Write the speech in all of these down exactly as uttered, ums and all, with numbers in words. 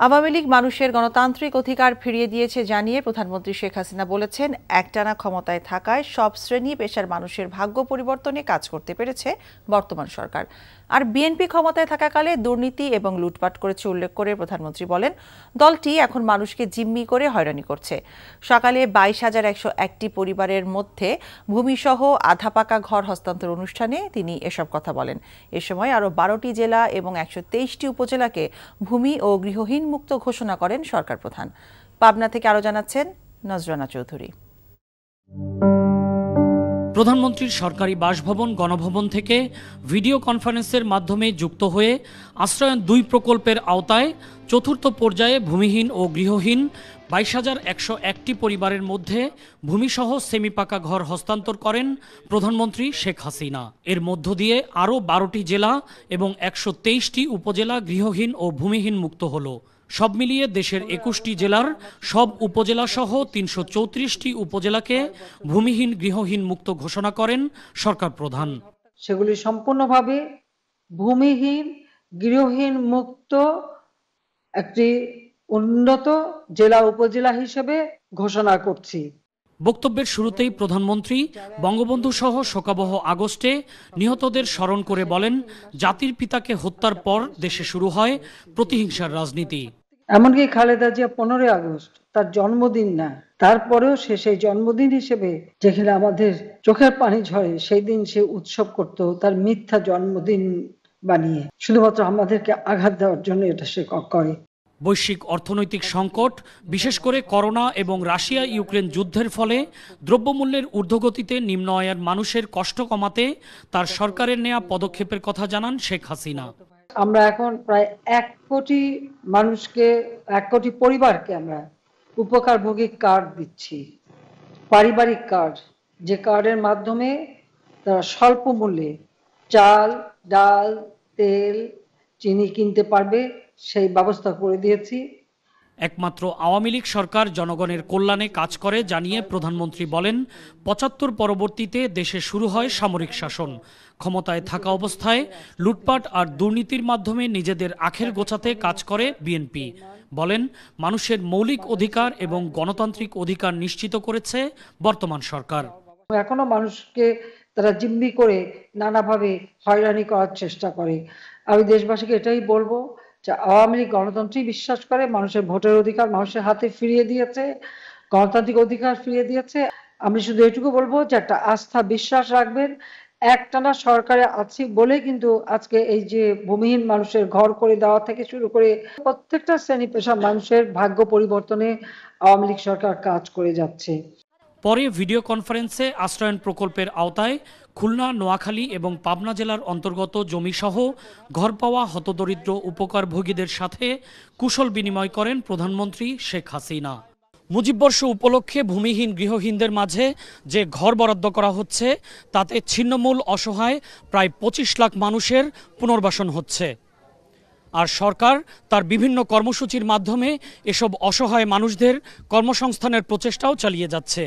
আওয়ামী লীগ মানুষের গণতান্ত্রিক অধিকার ফিরিয়ে দিয়েছে জানিয়ে প্রধানমন্ত্রী শেখ হাসিনা বলেছেন, একটানা ক্ষমতায় থাকায় সব শ্রেণী পেশার মানুষের ভাগ্য পরিবর্তনে কাজ করতে পেরেছে বর্তমান সরকার। আর বিএনপি ক্ষমতায় থাকাকালে দুর্নীতি এবং লুটপাট করেছে উল্লেখ করে প্রধানমন্ত্রী বলেন, দলটি এখন মানুষকে জিম্মি করে হয়রানি করছে। সকালে বাইশ হাজার একশো একটি পরিবারের মধ্যে ভূমিসহ আধা পাকা ঘর হস্তান্তর অনুষ্ঠানে তিনি এসব কথা বলেন। এ সময় আরও বারোটি জেলা এবং একশো তেইশটি উপজেলাকে ভূমি ও গৃহহীন মুক্ত ঘোষণা করেন সরকার প্রধান। পাবনা থেকে আরো জানাচ্ছেন নজরানা চৌধুরী। প্রধানমন্ত্রীর সরকারি বাসভবন গণভবন থেকে ভিডিও কনফারেন্সের মাধ্যমে যুক্ত হয়ে আশ্রয়ন দুই প্রকল্পের আওতায় চতুর্থ পর্যায়ে ভূমিহীন ও গৃহহীন বাইশ হাজার একশো একটি পরিবারের মধ্যে ভূমিসহ সেমিপাকা ঘর হস্তান্তর করেন প্রধানমন্ত্রী শেখ হাসিনা। এর মধ্য দিয়ে আরও বারোটি জেলা এবং একশো তেইশটি উপজেলা গৃহহীন ও ভূমিহীন মুক্ত হলো। সব মিলিয়ে দেশের একুশটি জেলার সব উপজেলা সহ তিনশো চৌত্রিশটি উপজেলাকে ভূমিহীন গৃহহীন মুক্ত ঘোষণা করেন সরকার প্রধান। সেগুলি সম্পূর্ণভাবে ভূমিহীন গৃহহীন মুক্ত একটি উন্নত জেলা উপজেলা হিসেবে ঘোষণা করছি। বক্তব্যের শুরুতেই প্রধানমন্ত্রী বঙ্গবন্ধু সহ শোকাবহ আগস্টে নিহতদের স্মরণ করে বলেন, জাতির পিতাকে হত্যার পর দেশে শুরু হয় প্রতিহিংসার রাজনীতি। এমনকি খালেদা জিয়া পনেরোই আগস্ট তার জন্মদিন না, তারপরেও সে সেই জন্মদিন হিসেবে যেখানে আমাদের চোখের পানি ঝরে সেই দিন সে উৎসব করত তার মিথ্যা জন্মদিন বানিয়ে, শুধুমাত্র আমাদেরকে আঘাত দেওয়ার জন্য এটা সে করে। বৈশ্বিক অর্থনৈতিক সংকট, বিশেষ করে করোনা এবং রাশিয়া ইউক্রেন যুদ্ধের ফলে দ্রব্যমূল্যের ঊর্ধ্বগতিতে নিম্ন আয়ের মানুষের কষ্ট কমাতে তার সরকারের নেয়া পদক্ষেপের কথা জানান শেখ হাসিনা। আমরা এখন প্রায় এক কোটি মানুষকে, এক কোটি পরিবারকে আমরা উপকারভোগী কার্ড দিচ্ছি, পারিবারিক কার্ড, যে কার্ডের মাধ্যমে তারা স্বল্প মূল্যে চাল, ডাল, তেল, চিনি কিনতে পারবে, সেই ব্যবস্থা করে দিয়েছি। একমাত্র আওয়ামী লীগ সরকার জনগণের কল্যাণে কাজ করে জানিয়ে প্রধানমন্ত্রী বলেন, পঁচাত্তর পরবর্তীতে দেশে শুরু হয় সামরিক শাসন। ক্ষমতায় থাকা অবস্থায় লুটপাট আর দুর্নীতির মাধ্যমে নিজেদের আখের গোছাতে কাজ করে বিএনপি। বলেন, মানুষের মৌলিক অধিকার এবং গণতান্ত্রিক অধিকার নিশ্চিত করেছে বর্তমান সরকার। এখনো মানুষকে তারা জিম্মি করে নানাভাবে হয়রানি করার চেষ্টা করে। আমি দেশবাসীকে এটাই বলবো যে আওয়ামী লীগ গণতন্ত্রই বিশ্বাস করে, মানুষের ভোটের অধিকার মানুষের হাতে ফিরিয়ে দিয়েছে, গণতান্ত্রিক অধিকার ফিরিয়ে দিয়েছে। আমি শুধু এটুকু বলবো যে একটা আস্থা বিশ্বাস রাখবেন, একটানা সরকারে আছি বলে কিন্তু আজকে এই যে ভূমিহীন মানুষের ঘর করে দেওয়া থেকে শুরু করে প্রত্যেকটা শ্রেণী পেশা মানুষের ভাগ্য পরিবর্তনে আওয়ামী লীগ সরকার কাজ করে যাচ্ছে। পরে ভিডিও কনফারেন্সে আশ্রয়ন প্রকল্পের আওতায় খুলনা, নোয়াখালী এবং পাবনা জেলার অন্তর্গত জমিসহ ঘর পাওয়া হতদরিদ্র উপকারভোগীদের সাথে কুশল বিনিময় করেন প্রধানমন্ত্রী শেখ হাসিনা। মুজিববর্ষ উপলক্ষে ভূমিহীন গৃহহীনদের মাঝে যে ঘর বরাদ্দ করা হচ্ছে তাতে ছিন্নমূল অসহায় প্রায় পঁচিশ লাখ মানুষের পুনর্বাসন হচ্ছে। আর সরকার তার বিভিন্ন কর্মসূচির মাধ্যমে এসব অসহায় মানুষদের কর্মসংস্থানের প্রচেষ্টাও চালিয়ে যাচ্ছে।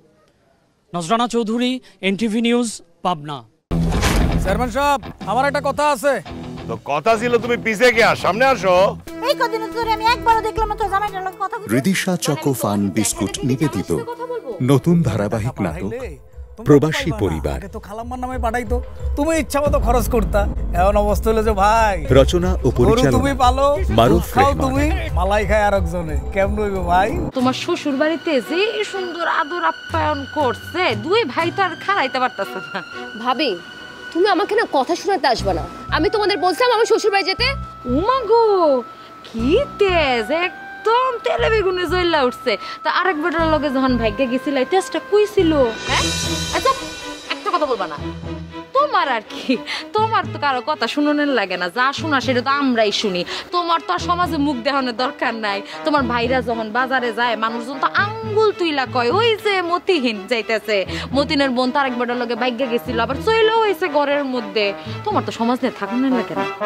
Nazrana Chowdhury, NTV news, Pabna. Chairman সাহেব, আমার একটা কথা আছে। তো কথা ছিল তুমি পিছে গিয়া সামনে আসো। এই কদিন ধরে আমি একবারও দেখলাম না তো জামাইটার লগে কথা বলতে। রিদিশা চকো ফান বিস্কুট নিবেদিত নতুন ধারাবাহিক নাটক প্রবাসী পরিবার। তো খালাম্মার নামে পাঠাইতো, তুমি ইচ্ছামতো খরচ করতা। এমন অবস্থা হলো যে ভাই, রচনা ও পরিচালনা তুমি পালো, মারুফ রহমান, তুমি মালাই খায় আরেকজনে, কেমন হইবে ভাই? তোমার শ্বশুর বাড়িতে যে সুন্দর আদর আপ্যায়ন করছে, দুই ভাই তো আর খাড়াইতে পারতাছে না। ভাবি, তুমি আমাকে না কথা শোনাতে আসবে না। আমি তোমাদের বলছিলাম আমার শ্বশুর বাড়ি যেতে। উমা গো, কি তেজ, একদম তেলে বেগুনে জ্বলা উঠছে। তা আরেক বেটার লগে যখন ভাগ্যে গেছিল, তেজটা কই ছিল? হ্যাঁ, আচ্ছা একটা কথা বলবা না। তোমার আর কি, তোমার তো কারো কথা শুনোনের লাগে না, যা শোনা সেটা তো আমরাই শুনি। তোমার তো আর সমাজে মুখ দেখানোর দরকার নাই। তোমার ভাইরা যখন বাজারে যায়, মানুষজন তো আঙ্গুল তুইলা কয়, ওই যে মতিহীন যাইতেছে, মতিনের বোন তার এক বেটার লগে ভাগ্যে গেছিল, আবার চইলেও হয়েছে ঘরের মধ্যে। তোমার তো সমাজ নিয়ে থাকুনের লাগে না।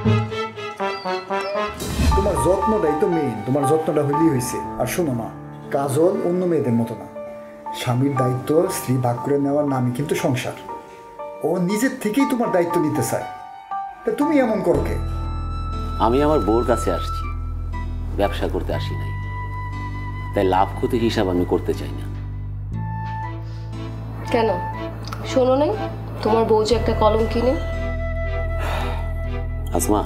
তোমার যত্নটাই তো মেইন, তোমার যত্নটা হইলেই হয়েছে। আর শোনো না, কাজল অন্য মেয়েদের মতো না। স্বামীর দায়িত্ব স্ত্রী ভাগ করে নেওয়ার নামই কিন্তু সংসার। ও নিজের থেকেই তোমার দায়িত্ব নিতে চায়, তা তুমি এমন করো কে? আমি আমার বউর কাছে আসছি, ব্যবসা করতে আসি নাই, তাই লাভ ক্ষতি হিসাব আমি করতে চাই না। কেন শোনো নাই তোমার বউ যে একটা কলম কিনে? আসমা,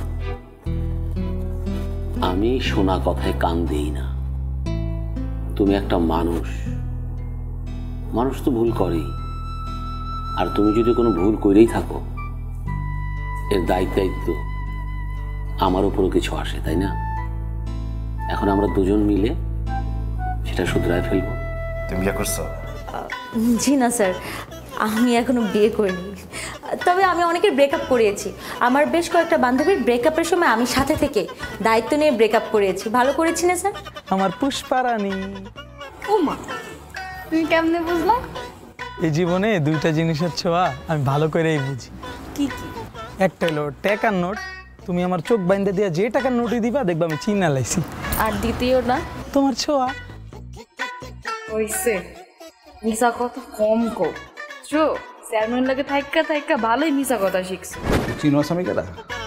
আমি শোনা কথায় কান দেই না। তুমি একটা মানুষ, মানুষ তো ভুল করেই। আর তুমি যদি কোনো ভুল করেই থাকো, এর দায়িত্ব দায়িত্ব আমার উপরও কিছু আসে, তাই না? এখন আমরা দুজন মিলে সেটা শুধরায় ফেলবো। তুমি বিয়ে করছো? জি না স্যার, আমি এখনো বিয়ে করিনি। তবে আমি অনেকের ব্রেকআপ করিয়েছি। আমার বেশ কয়েকটা বান্ধবীর ব্রেকআপের সময় আমি সাথে থেকে দায়িত্ব নিয়ে ব্রেকআপ করিয়েছি। ভালো করেছি না স্যার? আমার পুষ্পারানী। ও মা, তুমি কেমনে বুঝলা? এই জীবনে দুইটা জিনিসের ছোঁয়া আমি ভালো করেই বুঝি। কি কি? একটা হলো টাকার নোট, তুমি আমার চোখ বাইন্দে দিয়া যে টাকার নোটই দিবা দেখবা আমি চিনা লাইছি। আর দ্বিতীয় না? তোমার ছোঁয়া। হইছে, মিছা কথা কম কও। চো চেয়ারম্যান লাগে থাইকা থাইকা ভালোই মিছা কথা শিখছ। চিনো আসামি কেডা?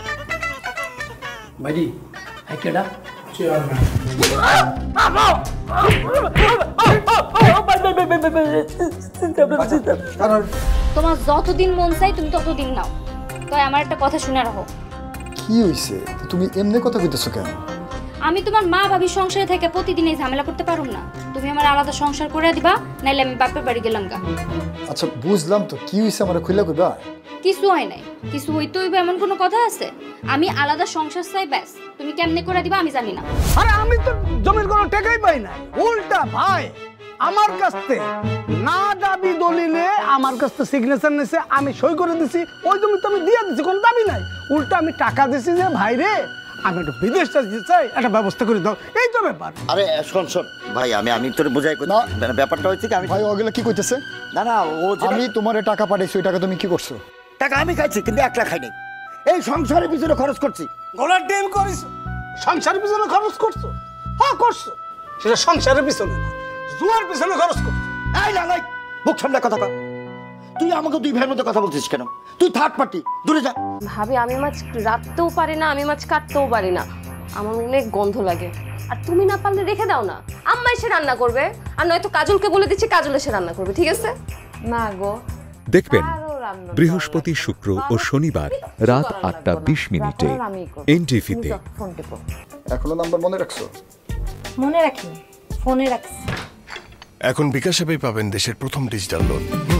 ভাইজি আই কেডা? চেয়ারম্যান। তোমার যতদিন মন চাই তুমি ততদিন নাও, তাই আমার একটা কথা শুনে রাখো। কি হইছে? তুমি এমনি কথা কইতেছো কেন? আমি তোমার মা ভাবি সংসারে থেকে প্রতিদিন এই ঝামেলা করতে পারুম না। তুমি আমার আলাদা সংসার করে দিবা, নাইলে আমি বাপের বাড়ি গেলাম গা। আচ্ছা বুঝলাম তো, কি হইছে আমারে খুইলা কইবা? কিছু হয় নাই, কিছু হইতে হইবে এমন কোনো কথা আছে? আমি আলাদা সংসার চাই, ব্যাস। তুমি কেমনে করে দিবা আমি জানি না। আরে আমি তো জমির কোনো টাকাই পাই না, উল্টা ভাই আমার কাছ থেকে না দাবি দলিলে আমার কাছ থেকে সিগনেচার নিছে, আমি সই করে দিছি, ওই জমি তো আমি দিয়ে দিছি, কোনো দাবি নাই। উল্টা আমি টাকা দিছি যে ভাই রে আমি একটু বিদেশটা দিতে চাই, একটা ব্যবস্থা করে দাও, এই তো ব্যাপার। আরে শোন শোন ভাই, আমি আমি তোরে বুঝাই কই না, ব্যাপারটা হইছে কি আমি ভাই ওগুলা কি কইতেছে? না না, ও আমি তোমারে টাকা পাঠাইছি, ওই টাকা তুমি কি করছো? টাকা আমি খাইছি কিন্তু এক লাখ খাই নাই, এই সংসারের পিছনে খরচ করছি। গলার ডিম করিস, সংসারের পিছনে খরচ করছো? হ্যাঁ করছো, সেটা সংসারের পিছনে না, জুয়ার পিছনে খরচ করছো। এই না নাই, মুখ সামনে কথা কর। তুই আমাকে দুই ভাইয়ের মধ্যে কথা বলছিস কেন? তুই থার্ড পার্টি, দূরে যা। ভাবি আমি মাছ রাখতেও পারি না, আমি মাছ কাটতেও পারি না, আমার অনেক গন্ধ লাগে। আর তুমি না পারলে রেখে দাও না, আম্মা এসে রান্না করবে, আর নয়তো কাজলকে বলে দিচ্ছি কাজল এসে রান্না করবে, ঠিক আছে? না গো, দেখবেন বৃহস্পতি, শুক্র ও শনিবার রাত আটটা বিশ মিনিটে এনটিভিতে। এখনো নাম্বার মনে রাখছো? মনে রাখিনি, ফোনে রাখছি। এখন বিকাশ অ্যাপেই পাবেন দেশের প্রথম ডিজিটাল লোন।